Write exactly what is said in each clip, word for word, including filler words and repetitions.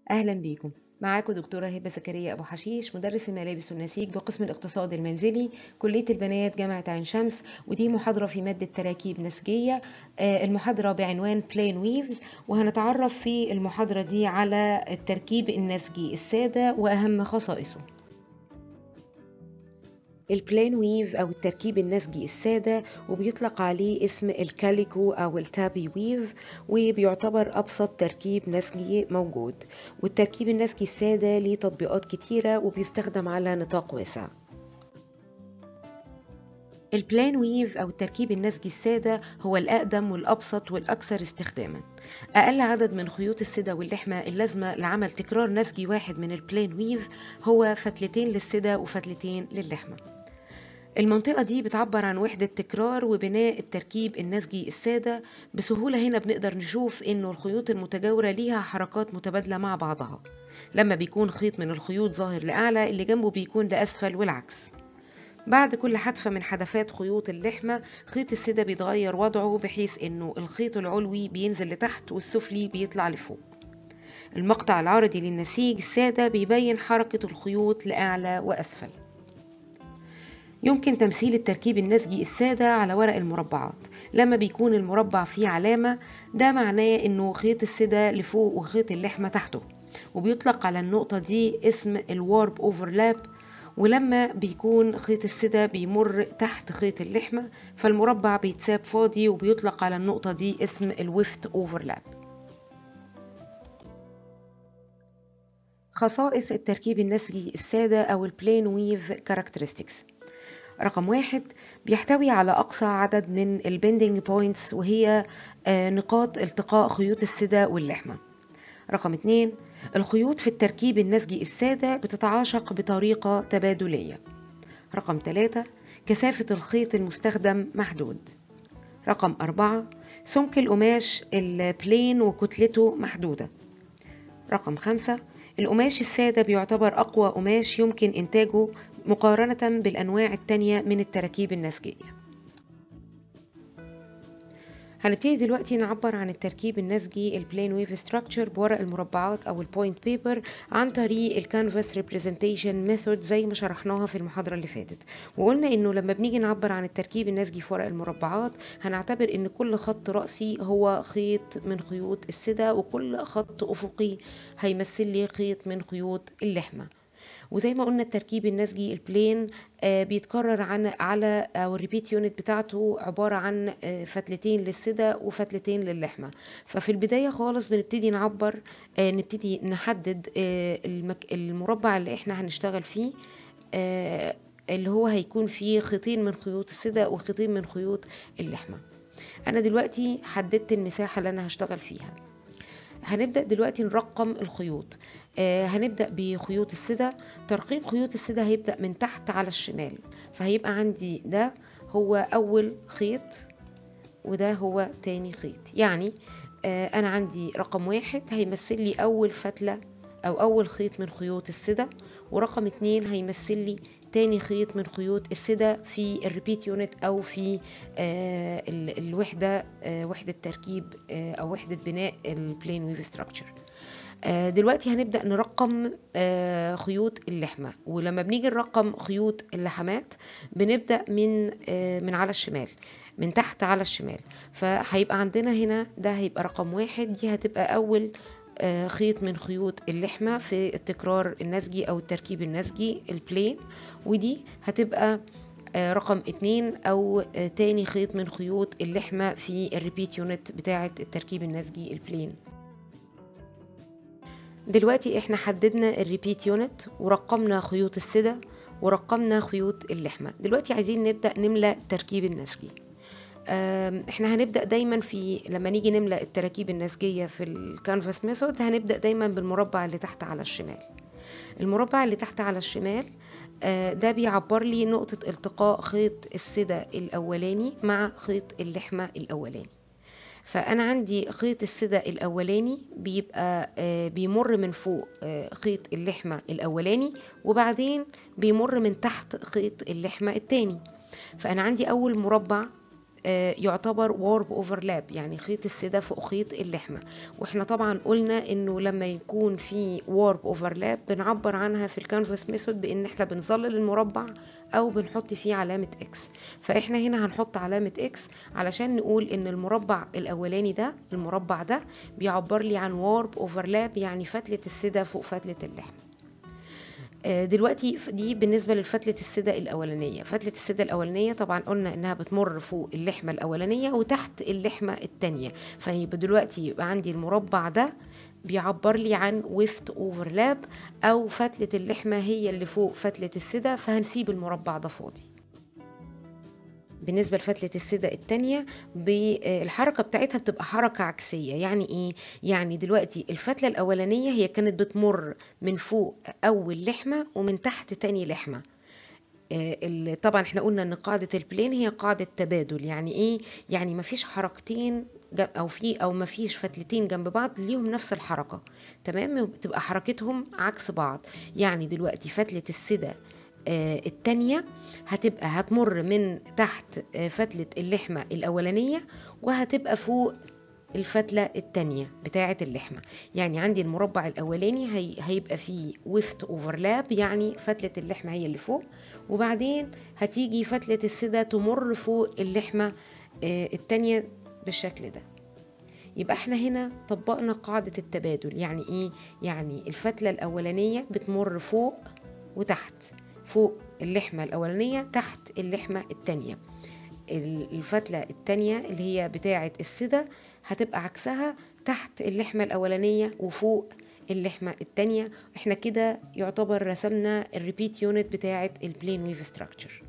أهلا بيكم. معاكم دكتورة هبة زكريا أبو حشيش، مدرس الملابس والنسيج بقسم الاقتصاد المنزلي، كلية البنات، جامعة عين شمس. ودي محاضرة في مادة تراكيب نسيجية، آه، المحاضرة بعنوان بلين ويفز. وهنتعرف في المحاضرة دي على التركيب النسجي السادة وأهم خصائصه. البلين ويف أو التركيب النسجي السادة، وبيطلق عليه اسم الكاليكو أو التابي ويف، وبيعتبر أبسط تركيب نسجي موجود. والتركيب النسجي السادة ليه تطبيقات كتيرة وبيستخدم على نطاق واسع. البلين ويف أو التركيب النسجي السادة هو الأقدم والأبسط والأكثر استخداما. أقل عدد من خيوط السدة واللحمة اللازمة لعمل تكرار نسجي واحد من البلين ويف هو فتلتين للسدة وفتلتين للحمة. المنطقة دي بتعبر عن وحدة تكرار وبناء التركيب النسجي السادة بسهولة. هنا بنقدر نشوف إنه الخيوط المتجاورة ليها حركات متبادلة مع بعضها. لما بيكون خيط من الخيوط ظاهر لأعلى، اللي جنبه بيكون لأسفل والعكس. بعد كل حدفة من حدفات خيوط اللحمة، خيط السدة بيتغير وضعه بحيث إنه الخيط العلوي بينزل لتحت والسفلي بيطلع لفوق. المقطع العرضي للنسيج السادة بيبين حركة الخيوط لأعلى وأسفل. يمكن تمثيل التركيب النسجي السادة على ورق المربعات. لما بيكون المربع فيه علامة، ده معناه انه خيط السدة لفوق وخيط اللحمة تحته، وبيطلق على النقطة دي اسم الوارب اوفرلاب. ولما بيكون خيط السدة بيمر تحت خيط اللحمة، فالمربع بيتساب فاضي وبيطلق على النقطة دي اسم الويفت اوفرلاب. خصائص التركيب النسجي السادة أو البلين ويف كاركترستكس. رقم واحد، بيحتوي على أقصى عدد من البندنج بوينتس، وهي نقاط التقاء خيوط السدة واللحمة. رقم اتنين، الخيوط في التركيب النسجي السادة بتتعاشق بطريقة تبادلية. رقم ثلاثة، كثافة الخيط المستخدم محدود. رقم أربعة، سمك القماش البلين وكتلته محدودة. رقم خمسة، القماش السادة بيعتبر أقوى قماش يمكن إنتاجه مقارنة بالأنواع التانية من التراكيب النسجية. هنبتدي دلوقتي نعبر عن التركيب النسجي البلين ويف ستراكشر بورق المربعات أو البوينت بيبر عن طريق الكانفاس ريبريزنتيشن ميثود زي ما شرحناها في المحاضرة اللي فاتت. وقلنا إنه لما بنيجي نعبر عن التركيب النسجي في ورق المربعات، هنعتبر إن كل خط رأسي هو خيط من خيوط السدة، وكل خط أفقي هيمثل لي خيط من خيوط اللحمة. وزي ما قلنا التركيب النسجي البلين آه بيتكرر عن على او الريبيت يونت بتاعته عباره عن آه فتلتين للسدة وفتلتين للحمه. ففي البدايه خالص بنبتدي نعبر آه نبتدي نحدد آه المك المربع اللي احنا هنشتغل فيه، آه اللي هو هيكون فيه خيطين من خيوط السدة وخيطين من خيوط اللحمه. انا دلوقتي حددت المساحه اللي انا هشتغل فيها. هنبدأ دلوقتي نرقم الخيوط. آه هنبدأ بخيوط السدة. ترقيم خيوط السدة هيبدأ من تحت على الشمال، فهيبقى عندي ده هو أول خيط وده هو تاني خيط. يعني آه أنا عندي رقم واحد هيمثل لي أول فتلة أو أول خيط من خيوط السدة، ورقم اتنين هيمثل لي تاني خيط من خيوط السدة في الريبيت يونت أو في آه الوحدة آه وحدة تركيب آه أو وحدة بناء البلين ويف ستراكشر. آه دلوقتي هنبدأ نرقم آه خيوط اللحمة. ولما بنيجي نرقم خيوط اللحمات بنبدأ من آه من على الشمال، من تحت على الشمال. فهيبقى عندنا هنا ده هيبقى رقم واحد، دي هتبقى أول خيط من خيوط اللحمة في التكرار النسجي أو التركيب النسجي البلين. ودي هتبقى رقم اتنين أو تاني خيط من خيوط اللحمة في الريبيت يونت بتاعة التركيب النسجي البلين. دلوقتي احنا حددنا الريبيت يونت ورقمنا خيوط السدة ورقمنا خيوط اللحمة. دلوقتي عايزين نبدأ نملأ التركيب النسجي. احنا هنبدأ دايما في لما نيجي نملأ التراكيب النسجية في الكانفاس ميثود، هنبدأ دايما بالمربع اللي تحت على الشمال. المربع اللي تحت على الشمال ده بيعبر لي نقطة التقاء خيط السدة الأولاني مع خيط اللحمة الأولاني. فأنا عندي خيط السدة الأولاني بيبقى بيمر من فوق خيط اللحمة الأولاني، وبعدين بيمر من تحت خيط اللحمة التاني. فأنا عندي أول مربع آه يعتبر وارب اوفرلاب، يعني خيط السدة فوق خيط اللحمة. واحنا طبعا قلنا انه لما يكون في وارب اوفرلاب بنعبر عنها في الكانفاس ميثود بان احنا بنظلل المربع او بنحط فيه علامة اكس. فاحنا هنا هنحط علامة اكس علشان نقول ان المربع الاولاني ده، المربع ده بيعبر لي عن وارب اوفرلاب، يعني فتلة السدة فوق فتلة اللحمة. دلوقتي دي بالنسبة للفتلة السدة الأولانية. فتلة السدة الأولانية طبعا قلنا إنها بتمر فوق اللحمة الأولانية وتحت اللحمة التانية، فيبقى دلوقتي يبقى عندي المربع ده بيعبر لي عن ويفت اوفرلاب، أو فتلة اللحمة هي اللي فوق فتلة السدة، فهنسيب المربع ده فاضي. بالنسبة لفتلة السدة التانية الحركة بتاعتها بتبقى حركة عكسية. يعني ايه؟ يعني دلوقتي الفتلة الأولانية هي كانت بتمر من فوق أول لحمة ومن تحت تاني لحمة. آه طبعا احنا قلنا ان قاعدة البلين هي قاعدة تبادل. يعني ايه؟ يعني مفيش حركتين او في او مفيش فتلتين جنب بعض ليهم نفس الحركة، تمام؟ بتبقى حركتهم عكس بعض. يعني دلوقتي فتلة السدة آه التانية هتبقى هتمر من تحت آه فتلة اللحمة الأولانية وهتبقى فوق الفتلة التانية بتاعة اللحمة. يعني عندي المربع الأولاني هي هيبقى فيه ويفت اوفرلاب، يعني فتلة اللحمة هي اللي فوق، وبعدين هتيجي فتلة السدة تمر فوق اللحمة آه التانية بالشكل ده. يبقى احنا هنا طبقنا قاعدة التبادل. يعني ايه؟ يعني الفتلة الأولانية بتمر فوق وتحت، فوق اللحمة الأولانية تحت اللحمة التانية. الفتلة التانية اللي هي بتاعة السدة هتبقى عكسها، تحت اللحمة الأولانية وفوق اللحمة التانية. احنا كده يعتبر رسمنا الريبيت يونت بتاعة البلين ويف ستراكشر.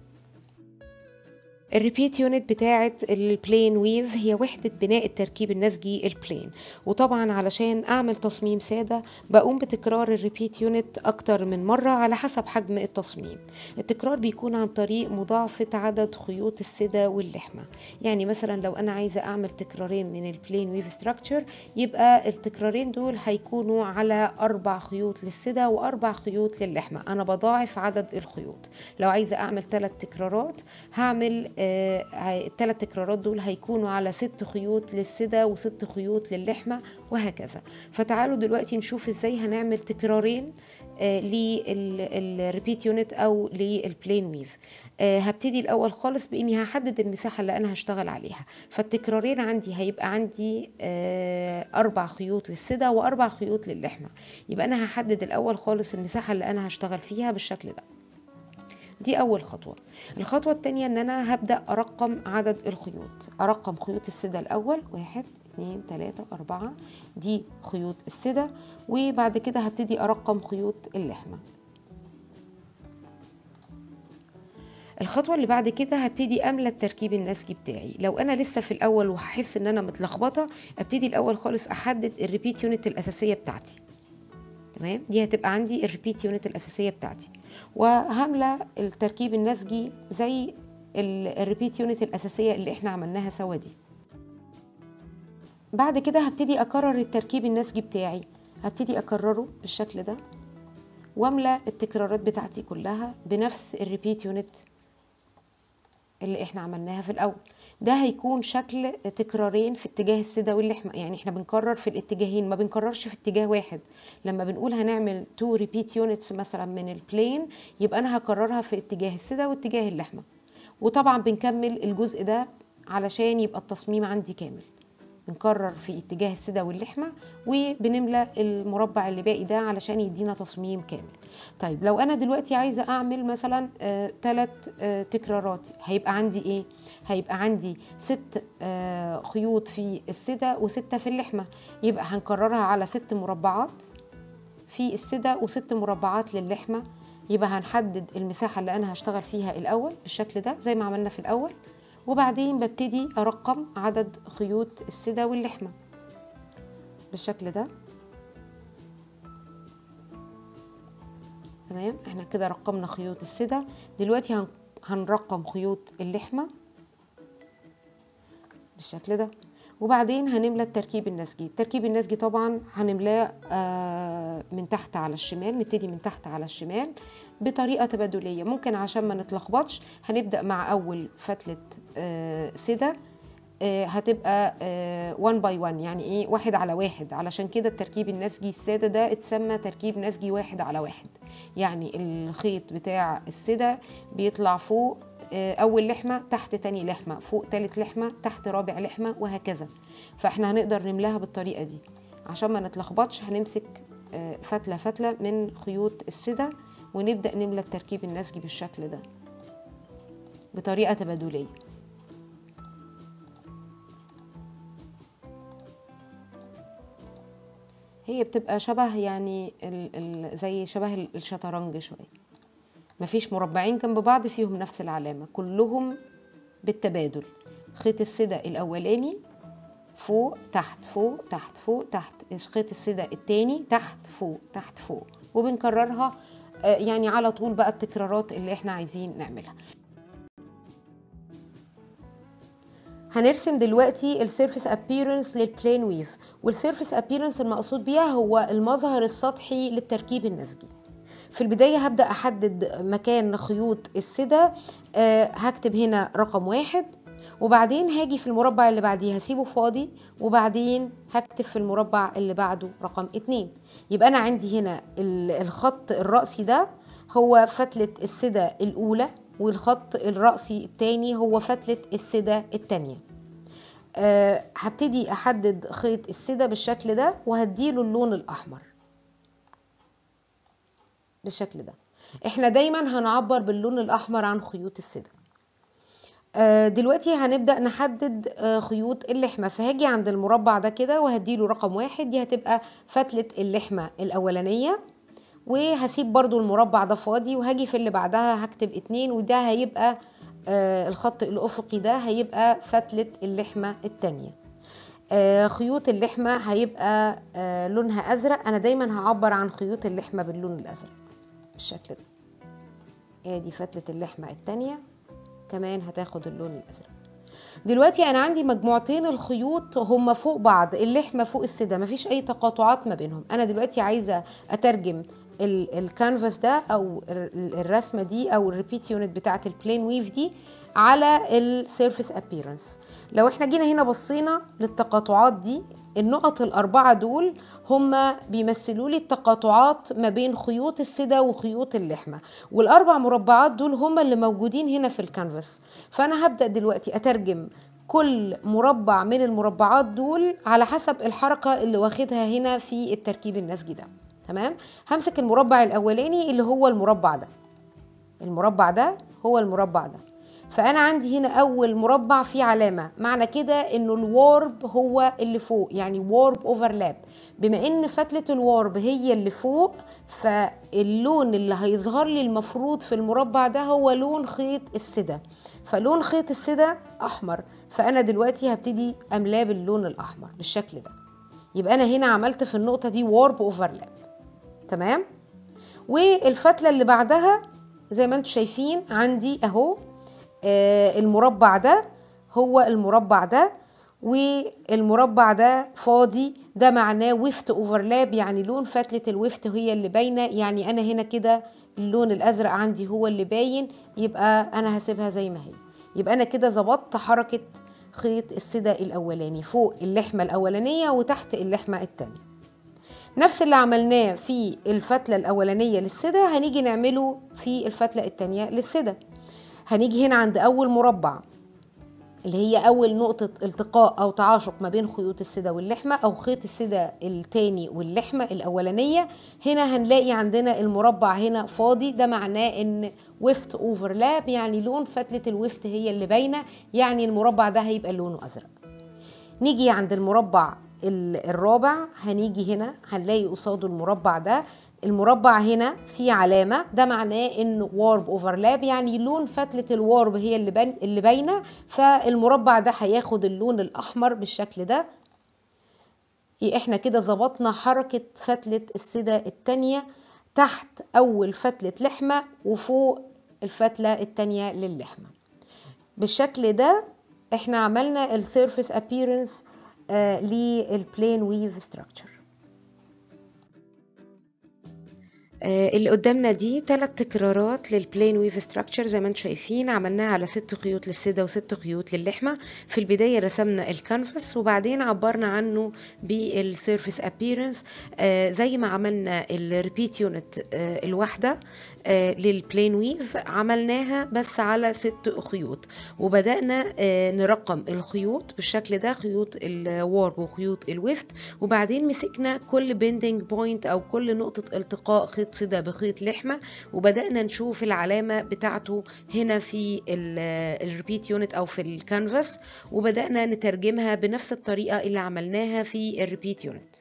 الريبيت يونت بتاعة البلين ويف هي وحدة بناء التركيب النسجي البلين. وطبعا علشان أعمل تصميم سادة بقوم بتكرار الريبيت يونت أكتر من مرة على حسب حجم التصميم. التكرار بيكون عن طريق مضاعفة عدد خيوط السدة واللحمة. يعني مثلا لو أنا عايزة أعمل تكرارين من البلين ويف ستراكشر، يبقى التكرارين دول هيكونوا على أربع خيوط للسدة وأربع خيوط للحمة. أنا بضاعف عدد الخيوط. لو عايزة أعمل ثلاث تكرارات هعمل آه الثلاث تكرارات دول هيكونوا على ست خيوط للسدة وست خيوط للحمة وهكذا. فتعالوا دلوقتي نشوف ازاي هنعمل تكرارين آه للريبيت يونت او للبلين ويف. آه هبتدي الاول خالص باني هحدد المساحة اللي انا هشتغل عليها. فالتكرارين عندي هيبقى عندي آه اربع خيوط للسدة واربع خيوط للحمة. يبقى انا هحدد الاول خالص المساحة اللي انا هشتغل فيها بالشكل ده. دي أول خطوة. الخطوة التانية إن أنا هبدأ أرقم عدد الخيوط. أرقم خيوط السدة الأول، واحد اتنين تلاتة أربعة، دي خيوط السدة. وبعد كده هبتدي أرقم خيوط اللحمة. الخطوة اللي بعد كده هبتدي أملى التركيب النسجي بتاعي. لو أنا لسه في الأول وهحس إن أنا متلخبطة، ابتدي الأول خالص أحدد الريبيت يونت الأساسية بتاعتي. تمام؟ دي هتبقى عندي الريبيت يونت الأساسية بتاعتي، وهملى التركيب النسجي زي الريبيت يونت الأساسية اللي احنا عملناها سوا دي. بعد كده هبتدي أكرر التركيب النسجي بتاعي. هبتدي أكرره بالشكل ده واملى التكرارات بتاعتي كلها بنفس الريبيت يونت اللي احنا عملناها في الأول. ده هيكون شكل تكرارين في اتجاه السدة واللحمة. يعني احنا بنكرر في الاتجاهين، ما بنكررش في اتجاه واحد. لما بنقول هنعمل تو ريبيت يونتس مثلا من البلين، يبقى انا هكررها في اتجاه السدة واتجاه اللحمة. وطبعا بنكمل الجزء ده علشان يبقى التصميم عندي كامل. بنكرر في اتجاه السدة واللحمة وبنملى المربع اللي باقي ده علشان يدينا تصميم كامل. طيب لو انا دلوقتي عايزة اعمل مثلا ثلاث آه تكرارات، هيبقى عندي ايه؟ هيبقى عندي ست آه خيوط في السدة وستة في اللحمة. يبقى هنكررها على ست مربعات في السدة وست مربعات للحمة. يبقى هنحدد المساحة اللي انا هشتغل فيها الاول بالشكل ده زي ما عملنا في الاول، وبعدين ببتدي أرقم عدد خيوط السدة واللحمة بالشكل ده. تمام؟ احنا كده رقمنا خيوط السدة. دلوقتي هنرقم خيوط اللحمة بالشكل ده. وبعدين هنملى التركيب النسجي. التركيب النسجي طبعا هنملاه من تحت على الشمال، نبتدي من تحت على الشمال بطريقة تبادلية. ممكن عشان ما نتلخبطش هنبدأ مع أول فتلة سدة هتبقى واحد باي واحد، يعني ايه واحد على واحد، علشان كده التركيب النسجي السادة ده اتسمى تركيب نسجي واحد على واحد. يعني الخيط بتاع السدة بيطلع فوق أول لحمة، تحت تاني لحمة، فوق تالت لحمة، تحت رابع لحمة، وهكذا. فاحنا هنقدر نملاها بالطريقة دي. عشان ما نتلخبطش هنمسك فتلة فتلة من خيوط السدة ونبدأ نملى التركيب النسجي بالشكل ده بطريقة تبادلية. هي بتبقى شبه يعني ال ال زي شبه الشطرنج شوية، مفيش مربعين جنب بعض فيهم نفس العلامة، كلهم بالتبادل. خيط السدة الأولاني فوق تحت فوق تحت فوق تحت، خيط السدة التاني تحت فوق تحت فوق، وبنكررها يعني على طول بقى التكرارات اللي احنا عايزين نعملها. هنرسم دلوقتي السيرفيس ابييرنس للبلين ويف، والسيرفيس ابييرنس المقصود بيها هو المظهر السطحي للتركيب النسجي. في البداية هبدأ أحدد مكان خيوط السدة، أه هكتب هنا رقم واحد، وبعدين هاجي في المربع اللي بعديه هسيبه فاضي، وبعدين هكتب في المربع اللي بعده رقم اتنين. يبقى أنا عندي هنا الخط الرأسي ده هو فتلة السدة الأولى، والخط الرأسي التاني هو فتلة السدة التانية. أه هبتدي أحدد خيط السدة بالشكل ده وهديله اللون الأحمر بالشكل ده. احنا دايما هنعبر باللون الأحمر عن خيوط السدة. أه دلوقتي هنبدأ نحدد أه خيوط اللحمة، فهاجي عند المربع ده كده وهديله رقم واحد، دي هتبقى فتلة اللحمة الأولانية، وهسيب برضو المربع ده فاضي، وهاجي في اللي بعدها هكتب اتنين، وده هيبقى آه الخط الأفقي ده هيبقى فتلة اللحمة التانية. آه خيوط اللحمة هيبقى آه لونها أزرق. أنا دايما هعبر عن خيوط اللحمة باللون الأزرق بالشكل ده. ادي فتلة اللحمة التانية كمان هتاخد اللون الأزرق. دلوقتي أنا عندي مجموعتين الخيوط هما فوق بعض، اللحمة فوق السدة، مفيش أي تقاطعات ما بينهم. أنا دلوقتي عايزة أترجم الكانفاس ده او الرسمه دي او الريبيت يونت بتاعه البلين ويف دي على السيرفيس ابييرنس. لو احنا جينا هنا بصينا للتقاطعات دي، النقط الاربعه دول هم بيمثلوا لي التقاطعات ما بين خيوط السدة وخيوط اللحمه، والاربع مربعات دول هم اللي موجودين هنا في الكانفاس. فانا هبدا دلوقتي اترجم كل مربع من المربعات دول على حسب الحركه اللي واخدها هنا في التركيب النسجي ده. تمام. همسك المربع الاولاني اللي هو المربع ده، المربع ده هو المربع ده. فانا عندي هنا اول مربع فيه علامه، معنى كده انه الوارب هو اللي فوق، يعني وارب اوفرلاب. بما ان فتله الوارب هي اللي فوق، فاللون اللي هيظهر لي المفروض في المربع ده هو لون خيط السدة، فلون خيط السدة احمر، فانا دلوقتي هبتدي املاه باللون الاحمر بالشكل ده. يبقى انا هنا عملت في النقطه دي وارب اوفرلاب. تمام. والفتله اللي بعدها زي ما انتم شايفين عندي اهو آه المربع ده هو المربع ده، والمربع ده فاضي، ده معناه ويفت اوفرلاب، يعني لون فتله الويفت هي اللي باينه. يعني انا هنا كده اللون الازرق عندي هو اللي باين، يبقى انا هسيبها زي ما هي. يبقى انا كده ظبطت حركه خيط السدة الاولاني فوق اللحمه الاولانيه وتحت اللحمه الثانيه. نفس اللي عملناه في الفتلة الأولانية للسدة هنيجي نعمله في الفتلة التانية للسدة. هنيجي هنا عند أول مربع اللي هي أول نقطة التقاء أو تعاشق ما بين خيوط السدة واللحمة، أو خيط السدة التاني واللحمة الأولانية. هنا هنلاقي عندنا المربع هنا فاضي، ده معناه إن ويفت اوفرلاب، يعني لون فتلة الويفت هي اللي باينة، يعني المربع ده هيبقى لونه أزرق. نيجي عند المربع الرابع، هنيجي هنا هنلاقي قصاده المربع ده، المربع هنا فيه علامة، ده معناه ان وارب اوفرلاب، يعني لون فتلة الوارب هي اللي بين اللي باينة، فالمربع ده هياخد اللون الأحمر بالشكل ده. احنا كده ظبطنا حركة فتلة السدة التانية تحت أول فتلة لحمة وفوق الفتلة التانية للحمة بالشكل ده. احنا عملنا السيرفيس ابييرنس للبلين ويف ستراكشر. اللي قدامنا دي ثلاث تكرارات للبلين ويف ستراكشر زي ما انتم شايفين، عملناها على ست خيوط للسدة وست خيوط للحمة. في البداية رسمنا الكانفاس وبعدين عبرنا عنه بالسيرفيس ابيرنس زي ما عملنا الريبيت يونت الواحدة للبلين ويف عملناها بس على ست خيوط، وبدأنا نرقم الخيوط بالشكل ده، خيوط الوارب وخيوط الويفت، وبعدين مسكنا كل بيندنج بوينت او كل نقطة التقاء خيط سدة بخيط لحمة، وبدأنا نشوف العلامة بتاعته هنا في الريبيت يونت او في الكانفاس، وبدأنا نترجمها بنفس الطريقة اللي عملناها في الريبيت يونت.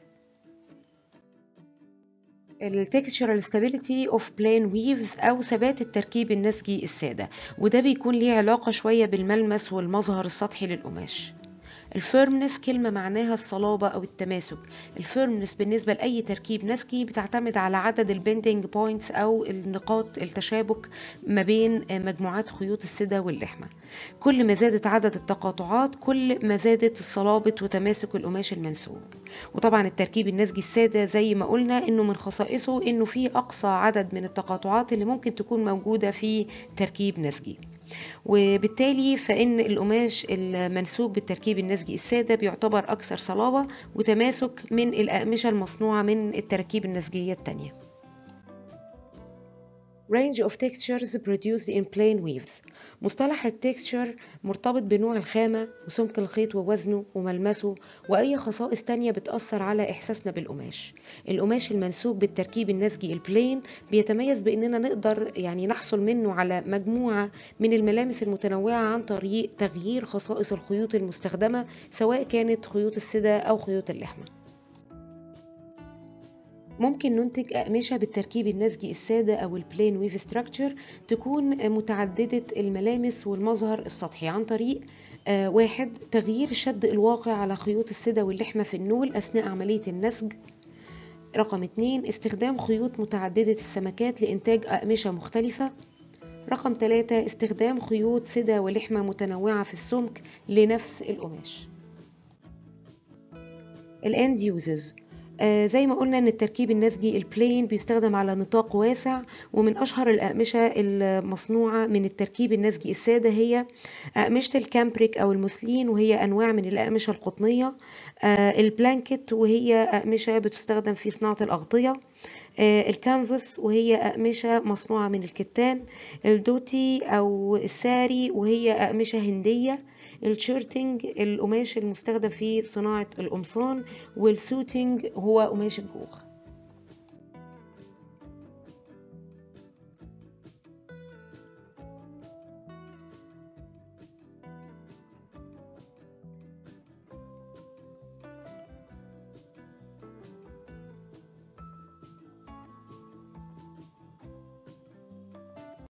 التكستشرال ستابيليتي اوف بلين ويفز او ثبات التركيب النسجي السادة، وده بيكون ليه علاقة شوية بالملمس والمظهر السطحي للقماش. الفيرمنس كلمة معناها الصلابة أو التماسك. الفيرمنس بالنسبة لأي تركيب نسجي بتعتمد على عدد البندنج بوينتس أو النقاط التشابك ما بين مجموعات خيوط السدة واللحمة. كل ما زادت عدد التقاطعات كل ما زادت الصلابة وتماسك القماش المنسوج. وطبعا التركيب النسجي السادة زي ما قلنا إنه من خصائصه إنه فيه أقصى عدد من التقاطعات اللي ممكن تكون موجودة في تركيب نسجي، وبالتالي فإن القماش المنسوج بالتركيب النسجي السادة بيعتبر أكثر صلابة وتماسك من الأقمشة المصنوعة من التركيب النسجية التانية. Range of textures produced in plain weaves. مصطلح التكستشر مرتبط بنوع الخامة وسمك الخيط ووزنه وملمسه وأي خصائص تانية بتأثر على إحساسنا بالقماش. القماش المنسوج بالتركيب النسجي البلين بيتميز بأننا نقدر يعني نحصل منه على مجموعة من الملامس المتنوعة عن طريق تغيير خصائص الخيوط المستخدمة سواء كانت خيوط السدة أو خيوط اللحمة. ممكن ننتج أقمشة بالتركيب النسجي السادة أو البلين ويف ستراكشر تكون متعددة الملامس والمظهر السطحي عن طريق آه واحد تغيير الشد الواقع على خيوط السدة واللحمة في النول أثناء عملية النسج. رقم اتنين استخدام خيوط متعددة السمكات لإنتاج أقمشة مختلفة. رقم ثلاثة استخدام خيوط سدة ولحمة متنوعة في السمك لنفس القماش. الاند يوزز آه زي ما قلنا ان التركيب النسجي البلين بيستخدم على نطاق واسع، ومن اشهر الاقمشه المصنوعه من التركيب النسجي الساده هي اقمشه الكامبريك او الموسلين وهي انواع من الاقمشه القطنيه، آه البلانكت وهي اقمشه بتستخدم في صناعه الاغطيه، آه الكانفاس وهي اقمشه مصنوعه من الكتان، الدوتي او الساري وهي اقمشه هنديه، الشيرتنج القماش المستخدم في صناعة القمصان، والسوتنج هو قماش الجوخ.